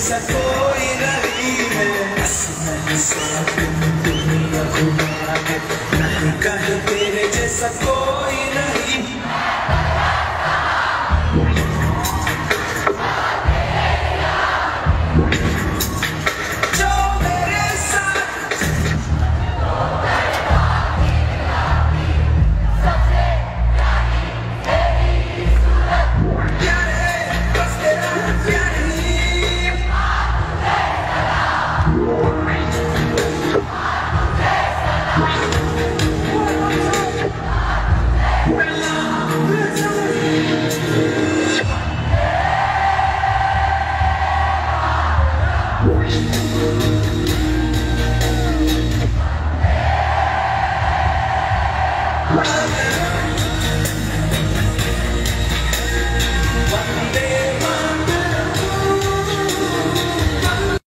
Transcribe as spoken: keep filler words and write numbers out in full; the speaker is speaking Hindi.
जैसा कोई नहीं है, आसमान सा तुम दुनिया घुमा है, नहीं कहीं तेरे जैसा कोई